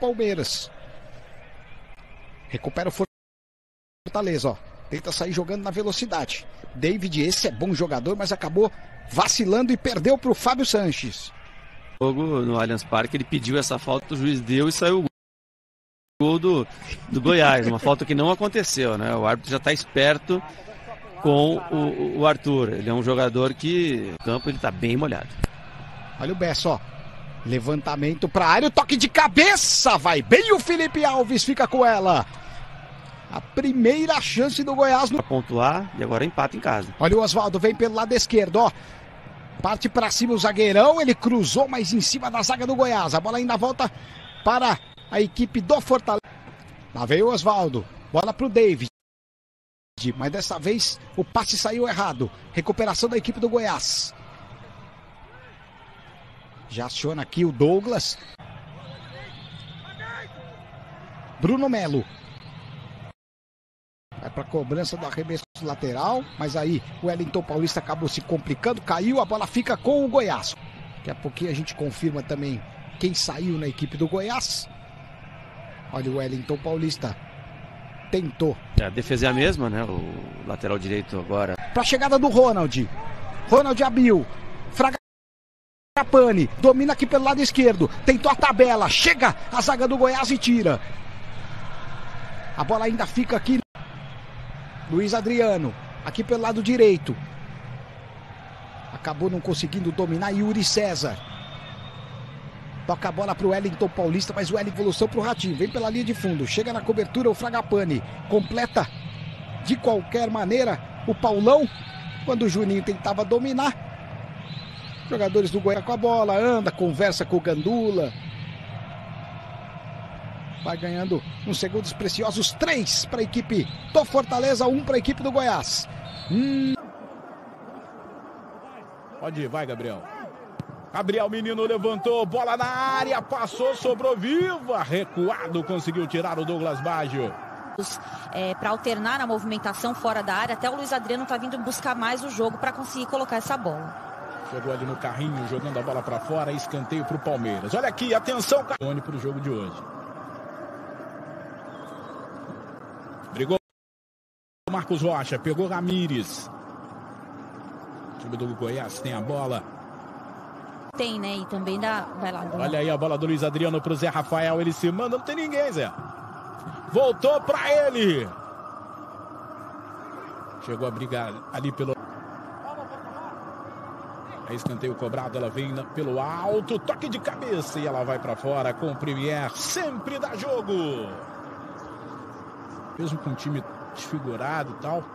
Palmeiras. Recupera o Fortaleza, ó. Tenta sair jogando na velocidade. David, esse é bom jogador, mas acabou vacilando e perdeu para o Fábio Sanches. No Allianz Parque, ele pediu essa falta, o juiz deu e saiu o gol do Goiás. Uma falta que não aconteceu, né? O árbitro já está esperto com o Arthur. Ele é um jogador que no campo ele está bem molhado. Olha o Bessa, ó. Levantamento para a área, o toque de cabeça. Vai bem o Felipe Alves, fica com ela. A primeira chance do Goiás no... Para pontuar e agora empata em casa. Olha o Oswaldo, vem pelo lado esquerdo, ó. Parte para cima o zagueirão, ele cruzou, mas em cima da zaga do Goiás. A bola ainda volta para a equipe do Fortaleza. Lá veio o Oswaldo, bola para o David. Mas dessa vez o passe saiu errado. Recuperação da equipe do Goiás. Já aciona aqui o Douglas. Bruno Melo. Vai para a cobrança do arremesso lateral, mas aí o Wellington Paulista acabou se complicando, caiu, a bola fica com o Goiás. Daqui a pouquinho a gente confirma também quem saiu na equipe do Goiás. Olha o Wellington Paulista, tentou. A defesa é a mesma, né? O lateral direito agora. Para a chegada do Ronald. Ronald abriu. Fragapane, domina aqui pelo lado esquerdo, tentou a tabela, chega a zaga do Goiás e tira. A bola ainda fica aqui. Luiz Adriano, aqui pelo lado direito. Acabou não conseguindo dominar Yuri César. Toca a bola para o Wellington Paulista, mas o Wellington evolução para o Ratinho. Vem pela linha de fundo, chega na cobertura o Fragapane. Completa de qualquer maneira o Paulão. Quando o Juninho tentava dominar. Jogadores do Goiás com a bola, anda, conversa com o Gandula. Vai ganhando uns segundos preciosos, 3 para a equipe do Fortaleza, 1 para a equipe do Goiás. Pode ir, vai, Gabriel. Gabriel Menino levantou, bola na área, passou, sobrou viva, recuado, conseguiu tirar o Douglas Baggio. Para alternar a movimentação fora da área, até o Luiz Adriano está vindo buscar mais o jogo para conseguir colocar essa bola. Chegou ali no carrinho, jogando a bola para fora, escanteio para o Palmeiras. Olha aqui, atenção, Carone para o jogo de hoje. Brigou Marcos Rocha, pegou Ramires. O time do Goiás tem a bola. Tem, né? E também vai lá. Olha aí a bola do Luiz Adriano pro Zé Rafael. Ele se manda, não tem ninguém, Zé. Voltou pra ele. Chegou a brigar ali pelo... É escanteio cobrado, ela vem pelo alto. Toque de cabeça e ela vai pra fora com o Premier. Sempre dá jogo. Mesmo com um time desfigurado e tal.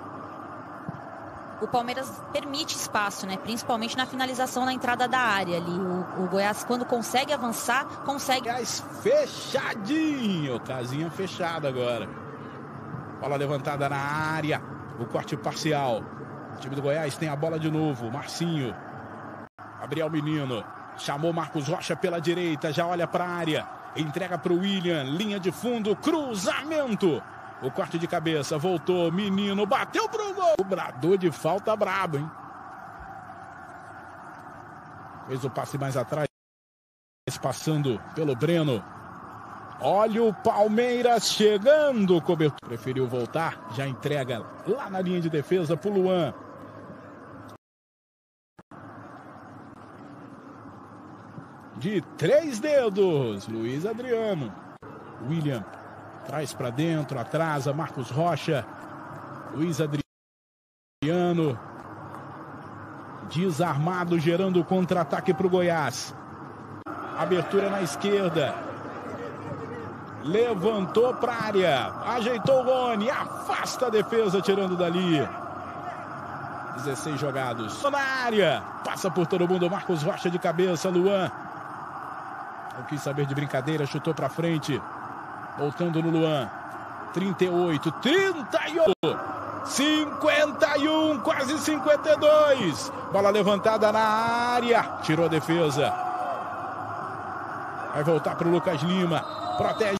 O Palmeiras permite espaço, né? Principalmente na finalização na entrada da área ali. O Goiás, quando consegue avançar, consegue... Goiás fechadinho. Casinha fechada agora. Bola levantada na área. O corte parcial. O time do Goiás tem a bola de novo. Marcinho. Gabriel Menino. Chamou Marcos Rocha pela direita. Já olha para a área. Entrega para o William. Linha de fundo. Cruzamento. O corte de cabeça, voltou, Menino, bateu pro gol. Cobrador de falta brabo, hein? Fez o passe mais atrás, passando pelo Breno. Olha o Palmeiras chegando, cobertura. Preferiu voltar, já entrega lá na linha de defesa pro Luan. De 3 dedos, Luiz Adriano. William. Traz para dentro, atrasa, Marcos Rocha, Luiz Adriano, desarmado, gerando contra-ataque para o Goiás. Abertura na esquerda, levantou para a área, ajeitou o Rony, afasta a defesa, tirando dali. 16 jogados na área, passa por todo mundo, Marcos Rocha de cabeça, Luan. Não quis saber de brincadeira, chutou para frente. Voltando no Luan, 38, 38, 51, quase 52. Bola levantada na área, tirou a defesa. Vai voltar para o Lucas Lima, protege.